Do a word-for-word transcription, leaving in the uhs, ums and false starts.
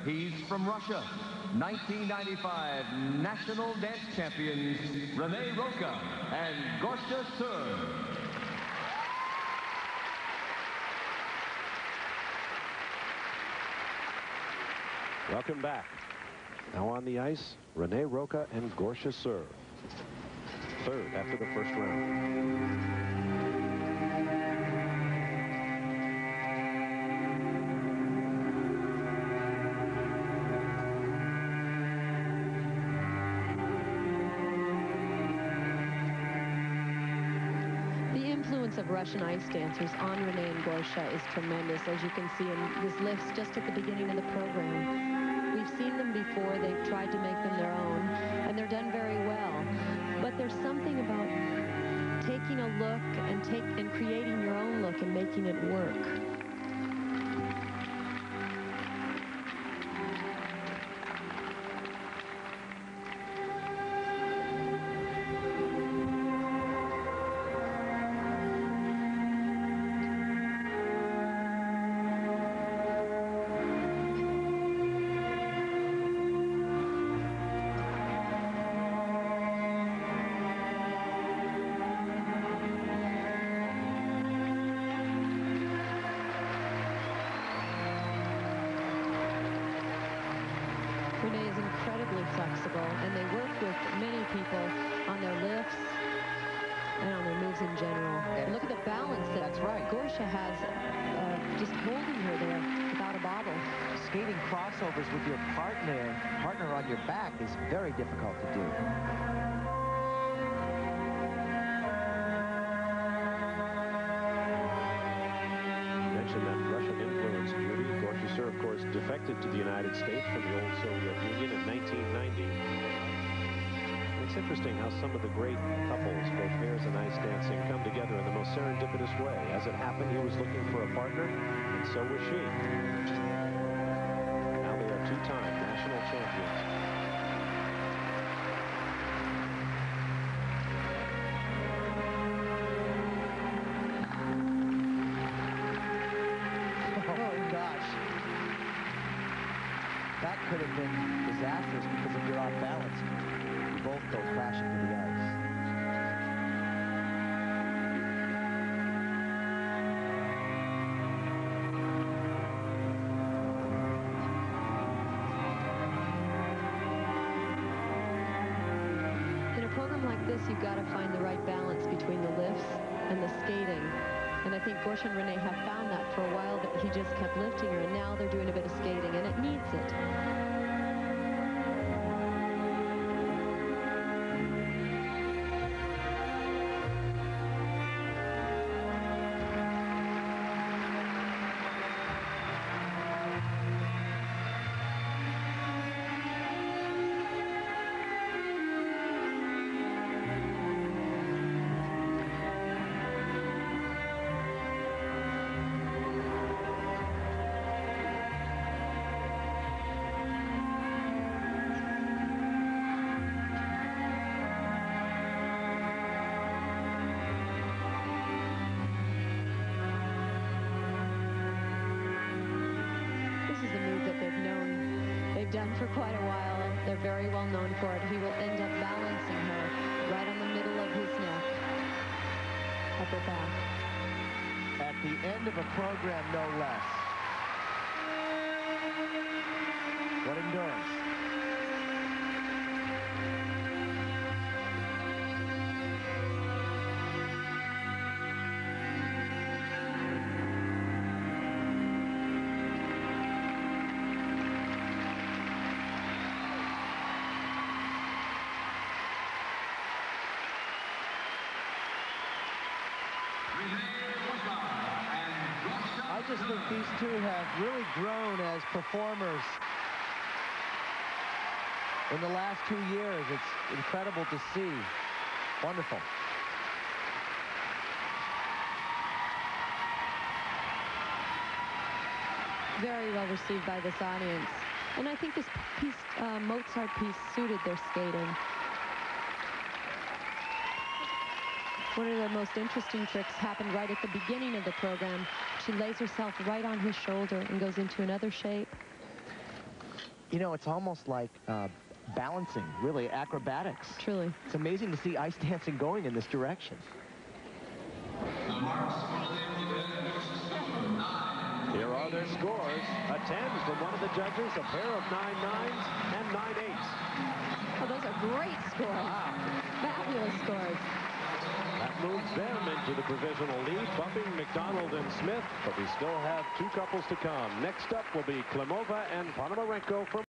He's from Russia. nineteen ninety-five national dance champions Rene Roca and Gorsha Sur. Welcome back. Now on the ice, Rene Roca and Gorsha Sur. Third after the first round. Of Russian ice dancers on Rene and Gorsha is tremendous, as you can see in his lifts just at the beginning of the program. We've seen them before. They've tried to make them their own, and they're done very well. But there's something about taking a look and take and creating your own look and making it work. Rene is incredibly flexible, and they work with many people on their lifts and on their moves in general. And look at the balance that That's right. Gorsha has uh, just holding her there without a bobble. Skating crossovers with your partner, partner on your back is very difficult to do. Mentioned that Russian influence, Judy. Gorsha Sur, of course, defected to the United States from the old Soviet Union in nineteen ninety. It's interesting how some of the great couples, both pairs and ice dancing, come together in the most serendipitous way. As it happened, he was looking for a partner, and so was she. Now they are two-time national champions. That could have been disastrous because if you're off balance, you both go crashing to the ice. In a program like this, you've got to find the right balance between the lifts and the skating. And I think Gorsha and Rene have found that for a while, that he just kept lifting her, and now they're doing a bit of skating, and it needs it. Done for quite a while. They're very well known for it. He will end up balancing her right on the middle of his neck, upper back. At the end of a program, no less. What endurance. I just think these two have really grown as performers in the last two years. It's incredible to see. Wonderful. Very well received by this audience. And I think this piece, uh, Mozart piece, suited their skating. One of the most interesting tricks happened right at the beginning of the program. She lays herself right on his shoulder and goes into another shape. You know, it's almost like uh, balancing, really, acrobatics. Truly. It's amazing to see ice dancing going in this direction. Here are their scores. A ten from one of the judges, a pair of nine nines and nine eights. Oh, those are great scores. Wow. Fabulous scores. That moves them into the provisional lead, bumping McDonald and Smith, but we still have two couples to come. Next up will be Klimova and Ponomarenko from